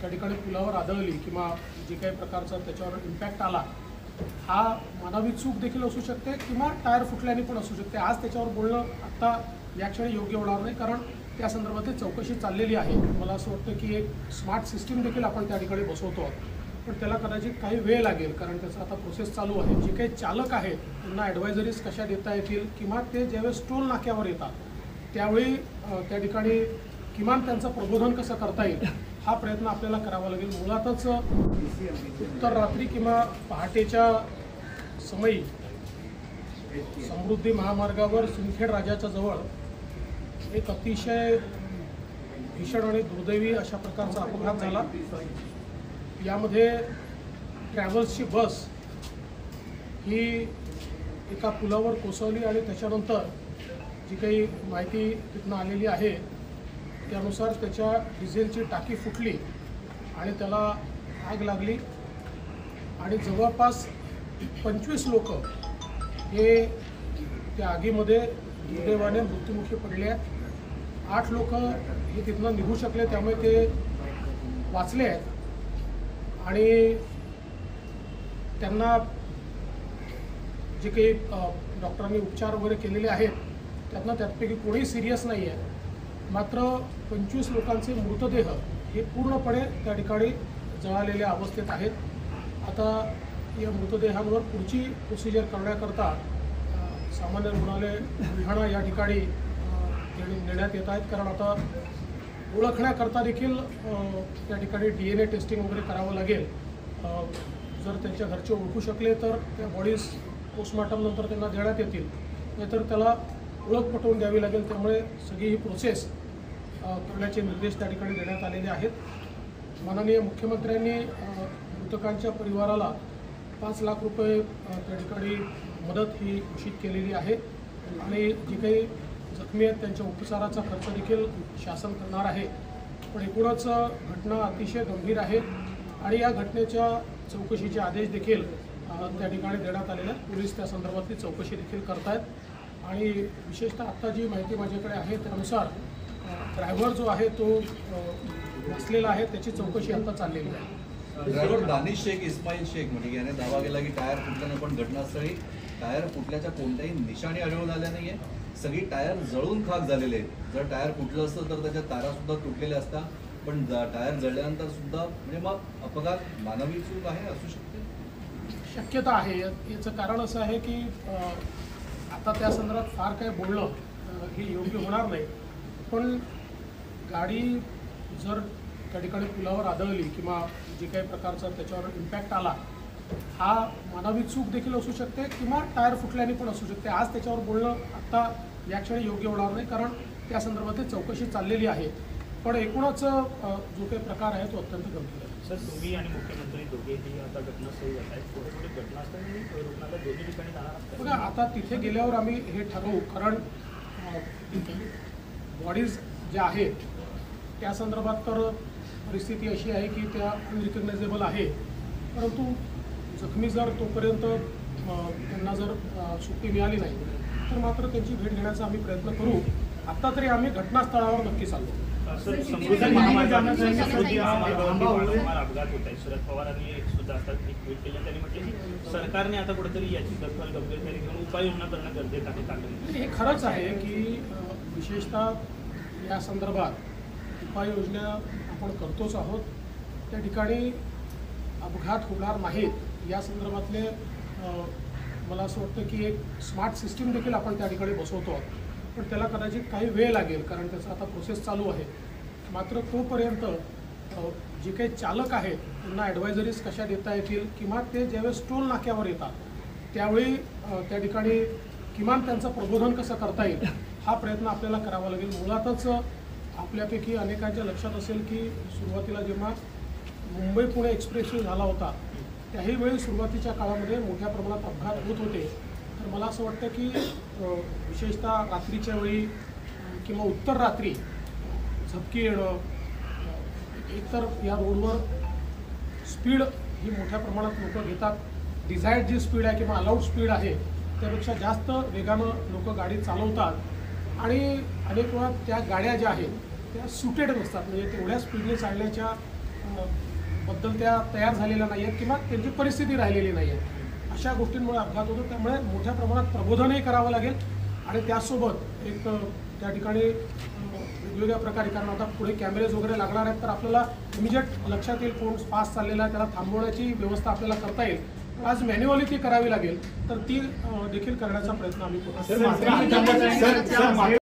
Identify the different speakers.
Speaker 1: त्या ठिकाणी पुलावर आदळली किंवा जे काही प्रकारचा त्याच्यावर इम्पॅक्ट आला, हा मानवी चूक देखील असू शकते किंवा टायर फुटल्याने पण असू शकते। आज त्याच्यावर बोलणं आत्ता या क्षणी योग्य होणार नाही, कारण त्या संदर्भातली चौकशी चाललेली आहे। मला असं वाटतं की एक स्मार्ट सिस्टीम देखील आपण त्या ठिकाणी बसवतो, पण त्याला कदाचित काही वेळ लागेल, कारण त्याचा आता प्रोसेस चालू आहे। जे काही चालक आहेत त्यांना ॲडवायझरीज कशा देता येतील किंवा ते ज्यावेळेस टोल नाक्यावर येतात त्यावेळी त्या ठिकाणी किमान त्यांचं प्रबोधन कसं करता येईल हा प्रयत्न आपल्याला करावा लागेल। मुळातच उत्तर रात्री किंवा पहाटेच्या समयी समृद्धी महामार्गावर सिंदखेड राजाच्या जवळ एक अतिशय भीषण आणि दुर्दैवी अशा प्रकारचा अपघात झाला। यामध्ये ट्रॅव्हल्सची बस ही एका पुलावर कोसळली आणि त्याच्यानंतर जी काही माहिती तिथून आलेली आहे त्यानुसार त्याच्या डिझेलची टाकी फुटली आणि त्याला आग लागली आणि जवळपास 25 लोक हे त्या आगीमध्ये दुर्दैवाने मृत्युमुखी पडले आहेत। 8 लोक हे तिथनं निघू शकले, त्यामुळे ते वाचले आहेत आणि त्यांना जे काही डॉक्टरांनी उपचार वगैरे केलेले आहेत त्यापैकी कोणी सिरियस नाही आहे। मात्र 25 लोकांचे मृतदेह हे पूर्णपणे त्या ठिकाणी जळालेल्या अवस्थेत आहेत। आता या मृतदेहांवर पुढची प्रोसिजर करण्याकरता सामान्य रुग्णालय बुलढाणा या ठिकाणी नेण्यात येत आहेत, कारण आता ओळखण्याकरता देखील त्या ठिकाणी DNA टेस्टिंग वगैरे करावं लागेल। जर त्यांच्या घरचे ओळखू शकले तर त्या बॉडीज पोस्टमॉर्टमनंतर त्यांना देण्यात येतील, नाहीतर त्याला ओळख पटवून द्यावी लागेल। त्यामुळे सगळी ही प्रोसेस करण्याचे निर्देश त्या ठिकाणी देण्यात आलेले आहेत। माननीय मुख्यमंत्र्यांनी मृतकांच्या परिवाराला 5 लाख रुपये त्या ठिकाणी मदत ही घोषित केलेली आहे आणि जे काही जखमी आहेत त्यांच्या उपचाराचा खर्च देखील शासन करणार आहे। पण एकूणच घटना अतिशय गंभीर आहे आणि या घटनेच्या चौकशीचे आदेश देखील त्या ठिकाणी देण्यात आलेले आहेत। पोलीस त्या संदर्भातली चौकशी देखील करत आहेत आणि विशेषतः आत्ता जी माहिती माझ्याकडे आहे त्यानुसार ड्रायव्हर जो आहे तो नसलेला आहे, त्याची चौकशी आता चाललेली आहे।
Speaker 2: ड्रायव्हर दानिश शेख इस्माईल शेख म्हणजे याने दावा केला की टायर फुटल्याने, पण घटनास्थळी टायर फुटल्याच्या कोणत्याही निशाणी आढळून आल्या नाही आहे। सगळी टायर जळून खाक झालेले आहेत। जर टायर फुटलं असतं तर त्याच्या तारासुद्धा तुटलेल्या असता, पण टायर जळल्यानंतर सुद्धा म्हणजे मग अपघात मानवी चूक आहे असू शकते,
Speaker 1: शक्यता आहे। याचं कारण असं आहे की आता त्या संदर्भात फार काही बोलणं हे योग्य होणार नाही, पण गाडी जर त्या ठिकाणी पुलावर आदळली किंवा जे काही प्रकारचा त्याच्यावर इम्पॅक्ट आला, हा मानवी चूक देखील असू शकते किंवा टायर फुटल्याने पण असू शकते। आज त्याच्यावर बोलणं आत्ता या क्षणी योग्य होणार नाही, कारण त्या संदर्भातली चौकशी चाललेली आहे। पण एकूणच जो काही प्रकार आहे तो अत्यंत गंभीर आहे।
Speaker 3: सर, तुम्ही आणि मुख्यमंत्री दोघेही आता घटनास्थळी जात आहेत, थोडे घटनास्थळी रुग्णालय दोन्ही ठिकाणी जाणार असतात।
Speaker 1: बघा, आता तिथे गेल्यावर आम्ही हे ठरवू, कारण बॉडीज ज्या आहेत त्या संदर्भात तर परिस्थिती अशी आहे की त्या अनरिकग्नायझेबल आहे, परंतु जखमी जर तोपर्यंत त्यांना जर सुट्टी मिळाली नाही तर मात्र त्यांची भेट घेण्याचा आम्ही प्रयत्न करू। आत्ता तरी आम्ही घटनास्थळावर नक्की चाललो।
Speaker 3: सर, समृद्धी महामार्गावर अपघात होत आहे। शरद पवारांनी सुद्धा आता एक ट्विट केलं, त्यांनी म्हटलं की सरकारने आता कुठेतरी याची दखल गंभीरपणे घेऊन उपाययोजना करणं गरजेचं आहे।
Speaker 1: हे खरंच आहे की विशेषतः या संदर्भात उपाययोजना आपण करतोच आहोत। त्या ठिकाणी अपघात होणार नाहीत या संदर्भातले मला असं वाटतं की एक स्मार्ट सिस्टीम देखील आपण त्या ठिकाणी बसवतो, पण त्याला कदाचित काही वेळ लागेल, कारण त्याचा आता प्रोसेस चालू आहे। मात्र तोपर्यंत जे काही चालक आहेत त्यांना ॲडवायझरीज कशा देता येतील किंवा ते ज्यावेळेस टोल नाक्यावर येतात त्यावेळी त्या ठिकाणी किमान त्यांचं प्रबोधन कसं करता येईल हा प्रयत्न आपल्याला करावा लागेल। मुळातच आपल्यापैकी अनेकांच्या लक्षात असेल की सुरुवातीला जेव्हा मुंबई पुणे एक्सप्रेसवे झाला होता त्याही वेळी सुरुवातीच्या काळामध्ये मोठ्या प्रमाणात अपघात होत होते। तर मला असं वाटतं की विशेषतः रात्रीच्या वेळी किंवा उत्तर रात्री झपकी येणं, एकतर या रोडवर स्पीड ही मोठ्या प्रमाणात लोक घेतात, डिझायर्ड जी स्पीड आहे किंवा अलाउड स्पीड आहे त्यापेक्षा जास्त वेगानं लोक गाडी चालवतात आणि अनेक वेळा त्या गाड्या ज्या आहेत त्या सुटेड नसतात, म्हणजे तेवढ्या स्पीडने चालण्याच्या बद्दल त्या तयार झालेल्या नाही आहेत किंवा त्यांची परिस्थिती राहिलेली नाही आहे. अशा गोष्टींमुळे अपघात होतो. त्यामुळे मोठ्या प्रमाणात प्रबोधनही करावं लागेल आणि त्याचसोबत एक त्या ठिकाणी वेगवेगळ्या प्रकारे, कारण आता पुढे कॅमेरेज वगैरे लागणार आहेत, तर आपल्याला इमिजिएट लक्षात येईल कोण फास्ट चाललेला आहे, त्याला थांबवण्याची व्यवस्था आपल्याला करता येईल. आज मॅन्युअली ती करावी लागेल, तर ती देखील करण्याचा प्रयत्न आम्ही करू.